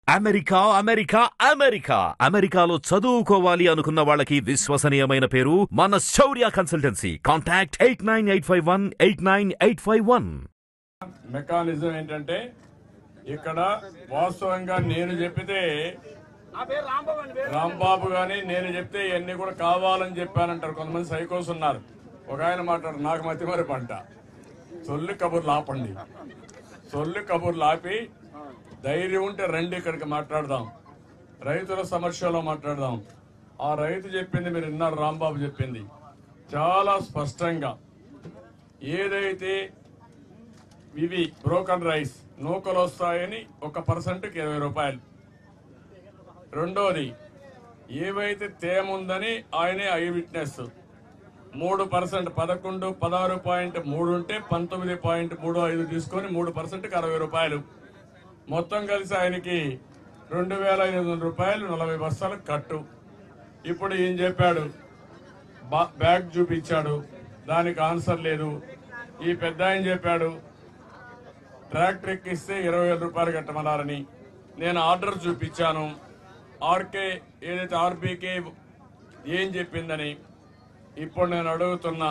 America America America అమెరికాలో చదువుకోవాలి అనుకున్న వాళ్ళకి విశ్వసనీయమైన పేరు మన శౌర్య కన్సల్టెన్సీ. కాంటాక్ట్ 8985189851. మెకానిజం ఏంటంటే ఇక్కడ వాస్తవంగా నేను చెప్పితే రాంబాబు గాని నేను చెప్తే ఇవన్నీ కూడా కావాలని చెప్పానంటారు. కొంతమంది సైకోస్ ఉన్నారు. ఒక ఆయన మాట్లాడు, నాకు మతి మరి పంట సొల్లు కబుర్లు ఆపండి. సొల్లు కబుర్లు ఆపి ధైర్యం ఉంటే రండి ఇక్కడికి మాట్లాడదాం. రైతుల సమస్యలో మాట్లాడదాం. ఆ రైతు చెప్పింది మీరు విన్నారు. రాంబాబు చెప్పింది చాలా స్పష్టంగా. ఏదైతే ఇవి బ్రోకన్ రైస్ నూకలు వస్తాయని 1%కి 20 రూపాయలు. రెండోది ఏవైతే తేమ ఉందని ఆయనే ఐ విట్నెస్ 3% 11 16.3 ఉంటే 19.35 తీసుకొని 3%కి 60 రూపాయలు. మొత్తం కలిసి ఆయనకి 2500 రూపాయలు 40 బస్తాలకు కట్టు. ఇప్పుడు ఏం చెప్పాడు, బ్యాగ్ చూపించాడు, దానికి ఆన్సర్ లేదు. ఈ పెద్ద ఆయన చెప్పాడు ట్రాక్టర్ ఎక్కిస్తే 20,000 రూపాయలు కట్టమన్నారని. నేను ఆర్డర్ చూపించాను. ఆర్కే ఏదైతే ఆర్బీకే ఏం చెప్పిందని. ఇప్పుడు నేను అడుగుతున్నా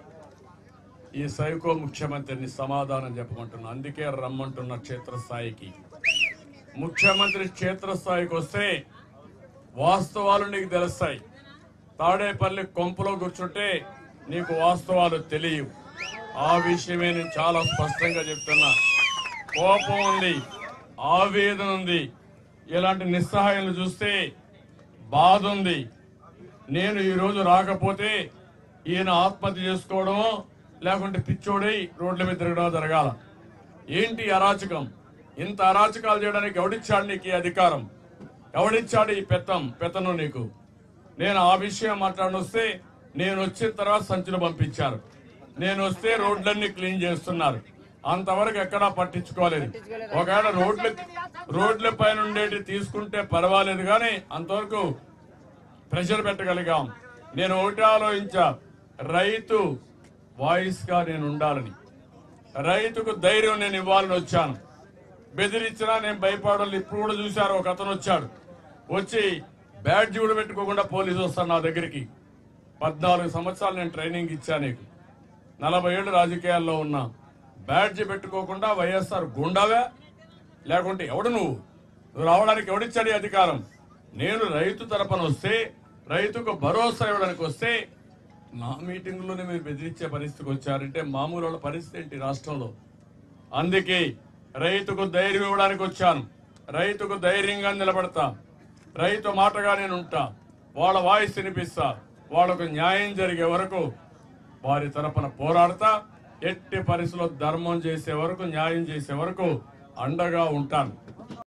ఈ సైకో ముఖ్యమంత్రిని సమాధానం చెప్పమంటున్నా. అందుకే రమ్మంటున్న క్షేత్రస్థాయికి. ముఖ్యమంత్రి క్షేత్రస్థాయికి వస్తే వాస్తవాలు నీకు తెలుస్తాయి. తాడేపల్లి కొంపలో కూర్చుంటే నీకు వాస్తవాలు తెలియవు. ఆ విషయమే నేను చాలా స్పష్టంగా చెప్తున్నా. కోపం ఉంది, ఆవేదన ఉంది. ఇలాంటి నిస్సహాయాలు చూస్తే బాధ ఉంది. నేను ఈరోజు రాకపోతే ఈయన ఆత్మహత్య చేసుకోవడమో లేకుంటే పిచ్చోడై రోడ్ల మీద తిరగడం జరగాల. ఏంటి అరాచకం? ఇంత అరాచకాలు చేయడానికి ఎవడిచ్చాడు నీకు ఈ అధికారం? ఎవడిచ్చాడు ఈ పెత్తనం నీకు? నేను ఆ విషయం మాట్లాడొస్తే నేను వచ్చిన తర్వాత సంచులు పంపించారు. నేను వస్తే రోడ్లన్నీ క్లీన్ చేస్తున్నారు. అంతవరకు ఎక్కడా పట్టించుకోలేదు. ఒకవేళ రోడ్ల పైన ఉండేటి తీసుకుంటే పర్వాలేదు, కానీ అంతవరకు ప్రెషర్ పెట్టగలిగాం. నేను ఒకటి ఆలోచించా, రైతు వాయిస్ గా నేను ఉండాలని. రైతుకు ధైర్యం నేను ఇవ్వాలని వచ్చాను. బెదిరించినా నేను భయపడాలి. ఇప్పుడు కూడా చూశారు, ఒక అతను వచ్చాడు, వచ్చి బ్యాడ్జ్ కూడా పెట్టుకోకుండా పోలీసు వస్తాను నా దగ్గరికి. 14 సంవత్సరాలు నేను ట్రైనింగ్ ఇచ్చా నీకు. 40 ఏళ్ళు రాజకీయాల్లో ఉన్నా. బ్యాడ్జ్ పెట్టుకోకుండా వైఎస్ఆర్ గుండావే లేకుంటే ఎవడు నువ్వు రావడానికి ఎవడిచ్చాడు అధికారం? నేను రైతు తరపున వస్తే, రైతుకు భరోసా ఇవ్వడానికి వస్తే నా మీటింగ్లోనే మీరు బెదిరించే పరిస్థితికి వచ్చారంటే మామూలు వాళ్ళ పరిస్థితి ఏంటి రాష్ట్రంలో? అందుకే రైతుకు ధైర్యం ఇవ్వడానికి వచ్చాను. రైతుకు ధైర్యంగా నిలబడతా. రైతు మాటగా నేను ఉంటా. వాళ్ళ వాయిస్ వినిపిస్తా. వాళ్లకు న్యాయం జరిగే వరకు వారి తరపున పోరాడతా. ఎట్టి పరిస్థితుల్లో ధర్మం చేసే వరకు, న్యాయం చేసే వరకు అండగా ఉంటాను.